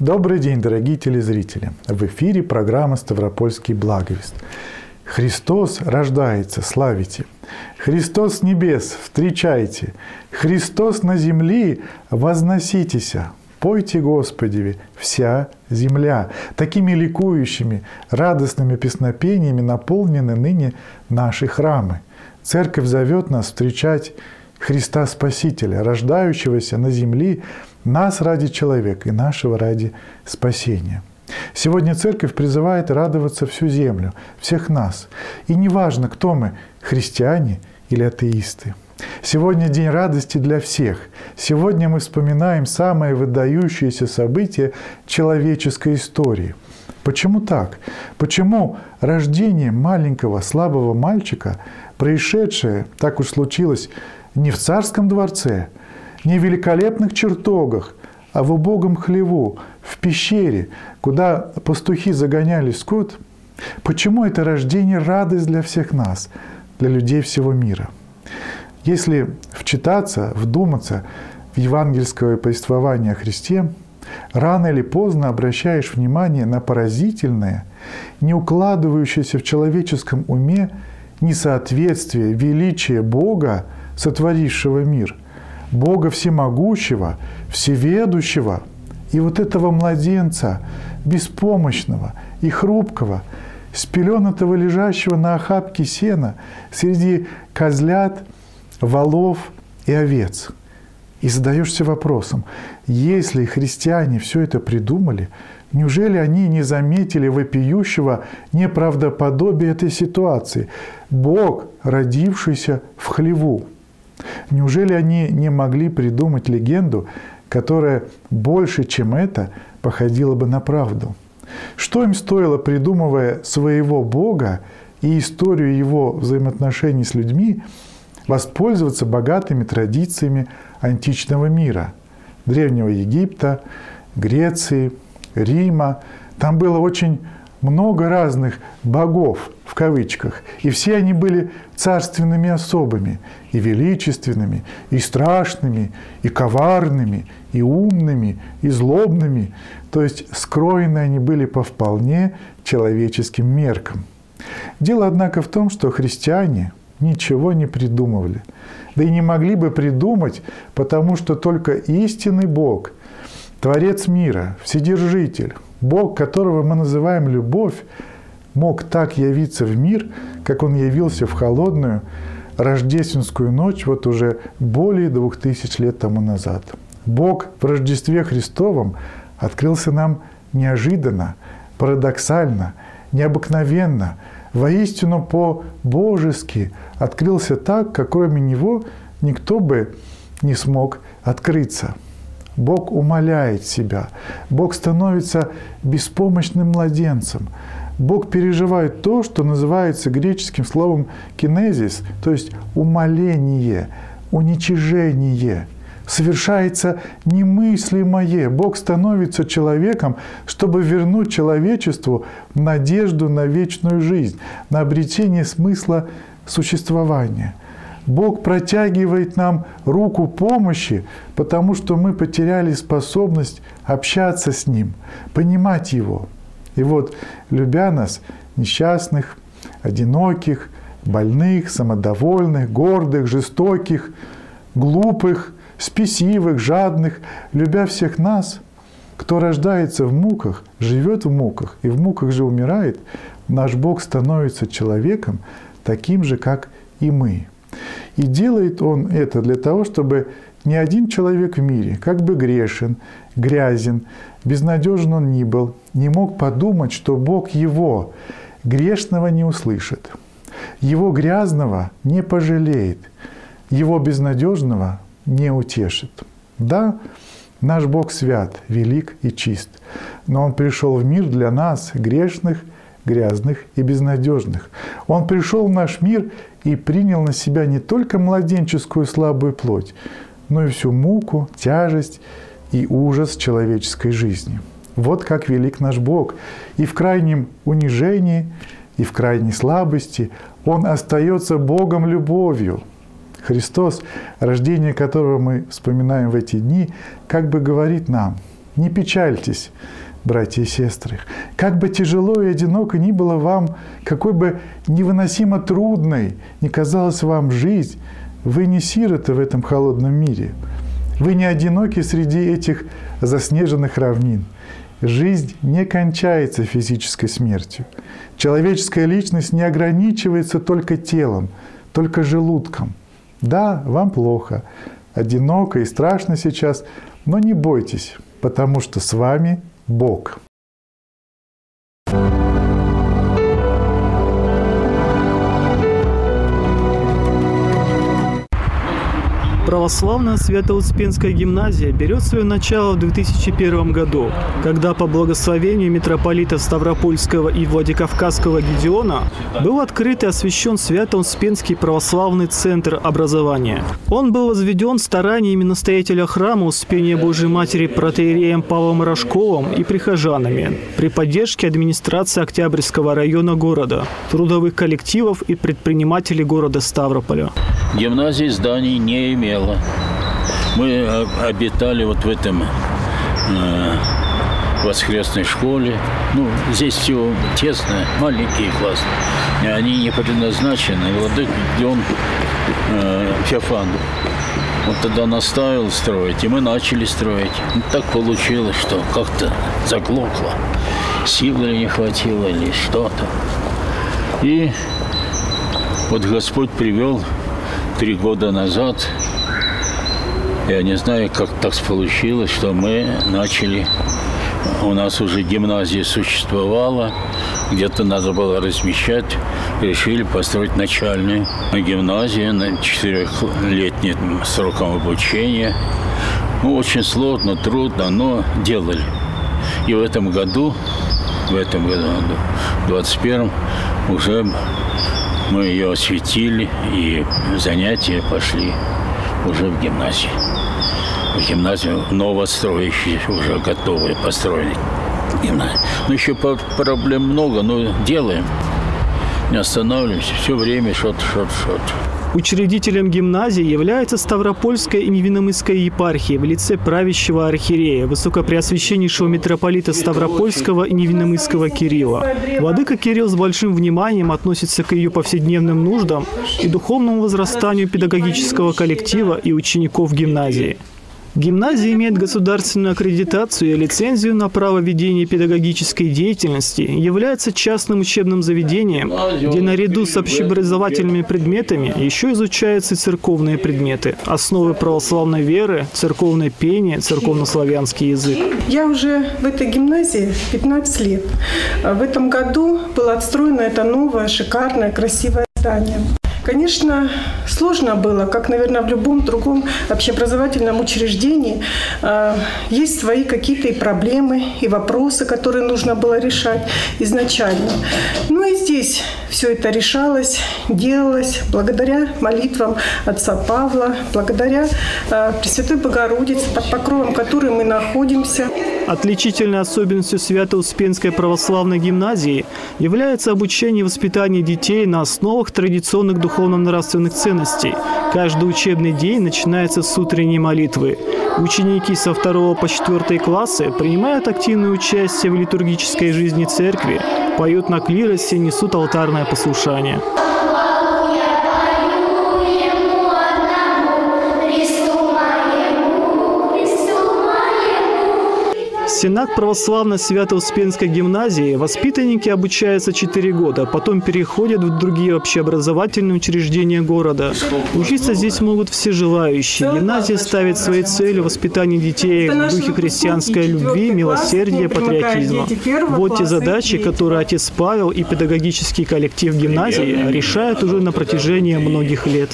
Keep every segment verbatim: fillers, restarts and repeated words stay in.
Добрый день, дорогие телезрители! В эфире программа «Ставропольский благовест». Христос рождается, славите! Христос с небес, встречайте! Христос на земли, возноситеся! Пойте Господи, вся земля! Такими ликующими, радостными песнопениями наполнены ныне наши храмы. Церковь зовет нас встречать Христа Спасителя, рождающегося на земле, нас ради человека и нашего ради спасения. Сегодня Церковь призывает радоваться всю землю, всех нас. И неважно, кто мы, христиане или атеисты. Сегодня день радости для всех. Сегодня мы вспоминаем самое выдающееся событие человеческой истории. Почему так? Почему рождение маленького слабого мальчика, происшедшее, так уж случилось, не в царском дворце, не в великолепных чертогах, а в убогом хлеву, в пещере, куда пастухи загоняли скот? Почему это рождение радость для всех нас, для людей всего мира? Если вчитаться, вдуматься в евангельское повествование о Христе, рано или поздно обращаешь внимание на поразительное, не укладывающееся в человеческом уме несоответствие величия Бога, сотворившего мир, Бога всемогущего, всеведущего, и вот этого младенца, беспомощного и хрупкого, спеленатого, лежащего на охапке сена среди козлят, волов и овец. И задаешься вопросом, если христиане все это придумали, неужели они не заметили вопиющего неправдоподобия этой ситуации? Бог, родившийся в хлеву. Неужели они не могли придумать легенду, которая больше, чем это, походила бы на правду? Что им стоило, придумывая своего Бога и историю его взаимоотношений с людьми, воспользоваться богатыми традициями античного мира, Древнего Египта, Греции, Рима? Там было очень много разных богов, в кавычках, и все они были царственными особами, и величественными, и страшными, и коварными, и умными, и злобными, то есть скроены они были по вполне человеческим меркам. Дело, однако, в том, что христиане ничего не придумывали, да и не могли бы придумать, потому что только истинный Бог, Творец мира, Вседержитель, Бог, которого мы называем любовь, мог так явиться в мир, как Он явился в холодную рождественскую ночь вот уже более двух тысяч лет тому назад. Бог в Рождестве Христовом открылся нам неожиданно, парадоксально, необыкновенно, воистину по-божески открылся так, как кроме Него никто бы не смог открыться. Бог умаляет себя, Бог становится беспомощным младенцем. Бог переживает то, что называется греческим словом «кинезис», то есть умаление, уничижение. Совершается немыслимое. Бог становится человеком, чтобы вернуть человечеству надежду на вечную жизнь, на обретение смысла существования. Бог протягивает нам руку помощи, потому что мы потеряли способность общаться с Ним, понимать Его. И вот, любя нас, несчастных, одиноких, больных, самодовольных, гордых, жестоких, глупых, спесивых, жадных, любя всех нас, кто рождается в муках, живет в муках и в муках же умирает, наш Бог становится человеком таким же, как и мы. И делает Он это для того, чтобы ни один человек в мире, как бы грешен, грязен, безнадежен он ни был, не мог подумать, что Бог его, грешного, не услышит, его грязного не пожалеет, его безнадежного не утешит. Да, наш Бог свят, велик и чист, но Он пришел в мир для нас, грешных, грязных и безнадежных. Он пришел в наш мир и принял на себя не только младенческую слабую плоть, но и всю муку, тяжесть и ужас человеческой жизни. Вот как велик наш Бог. И в крайнем унижении, и в крайней слабости Он остается Богом любовью. Христос, рождение которого мы вспоминаем в эти дни, как бы говорит нам: Не печальтесь, братья и сестры. Как бы тяжело и одиноко ни было вам, какой бы невыносимо трудной ни казалась вам жизнь, вы не сироты в этом холодном мире. Вы не одиноки среди этих заснеженных равнин. Жизнь не кончается физической смертью. Человеческая личность не ограничивается только телом, только желудком. Да, вам плохо, одиноко и страшно сейчас, но не бойтесь, потому что с вами Бог. Православная Свято-Успенская гимназия берет свое начало в две тысячи первом году, когда по благословению митрополита Ставропольского и Владикавказского Гедеона был открыт и освящен Свято-Успенский православный центр образования. Он был возведен стараниями настоятеля храма Успения Божией Матери протоиереем Павлом Рожковым и прихожанами при поддержке администрации Октябрьского района города, трудовых коллективов и предпринимателей города Ставрополя. Гимназии зданий не имела. Мы обитали вот в этом э, воскресной школе. Ну, здесь все тесно, маленькие классы. И они не предназначены. Владыка Гедеон э, Феофан вот тогда наставил строить, и мы начали строить. Ну, так получилось, что как-то заглохло. Силы не хватило или что-то. И вот Господь привел три года назад. Я не знаю, как так получилось, что мы начали, у нас уже гимназия существовала, где-то надо было размещать, решили построить начальную гимназию на четырехлетним сроком обучения. Ну, очень сложно, трудно, но делали. И в этом году, в этом году, в двадцать первом, уже мы ее осветили, и занятия пошли уже в гимназии. В гимназию новостроящие, уже готовые построить гимназию. Но еще проблем много, но делаем. Не останавливаемся, все время что-то, что-то, что-то. Учредителем гимназии является Ставропольская и Невиномысская епархия в лице правящего архиерея, высокопреосвященнейшего митрополита Ставропольского и Невиномысского Кирилла. Владыка Кирилл с большим вниманием относится к ее повседневным нуждам и духовному возрастанию педагогического коллектива и учеников гимназии. Гимназия имеет государственную аккредитацию и лицензию на право ведения педагогической деятельности, является частным учебным заведением, где наряду с общеобразовательными предметами еще изучаются и церковные предметы, основы православной веры, церковное пение, церковнославянский язык. Я уже в этой гимназии пятнадцать лет. В этом году было отстроено это новое, шикарное, красивое здание. Конечно, сложно было, как, наверное, в любом другом общеобразовательном учреждении. Есть свои какие-то и проблемы, и вопросы, которые нужно было решать изначально. Ну и здесь все это решалось, делалось благодаря молитвам отца Павла, благодаря Пресвятой Богородице, под покровом которой мы находимся. Отличительной особенностью Свято-Успенской православной гимназии является обучение и воспитание детей на основах традиционных духовно-нравственных ценностей. Каждый учебный день начинается с утренней молитвы. Ученики со второго по четвертый классы принимают активное участие в литургической жизни церкви, поют на клиросе, несут алтарное послушание. Сенат православной Свято-Успенской гимназии воспитанники обучаются четыре года, потом переходят в другие общеобразовательные учреждения города. Учиться здесь могут все желающие. Гимназия ставит своей целью воспитание детей в духе христианской любви, милосердия, патриотизма. Вот те задачи, которые отец Павел и педагогический коллектив гимназии решают уже на протяжении многих лет.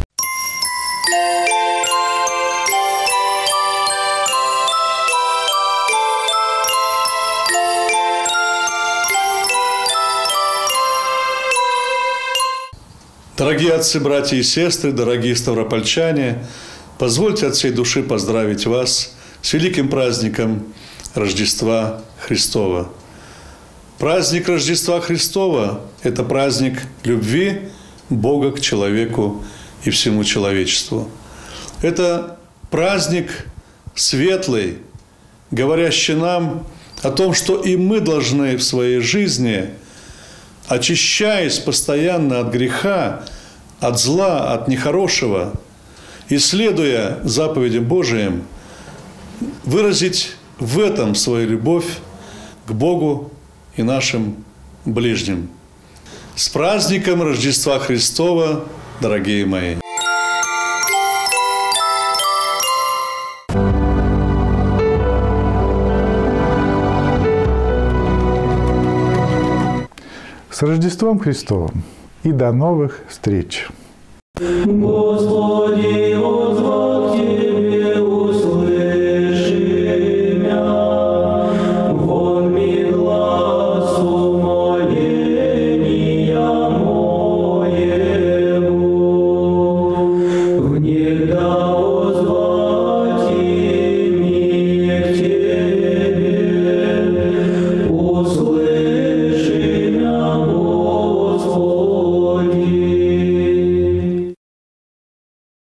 Дорогие отцы, братья и сестры, дорогие ставропольчане, позвольте от всей души поздравить вас с великим праздником Рождества Христова. Праздник Рождества Христова – это праздник любви Бога к человеку и всему человечеству. Это праздник светлый, говорящий нам о том, что и мы должны в своей жизни, очищаясь постоянно от греха, от зла, от нехорошего, и следуя заповедям Божиим, выразить в этом свою любовь к Богу и нашим ближним. С праздником Рождества Христова, дорогие мои! С Рождеством Христовым и до новых встреч! Господи,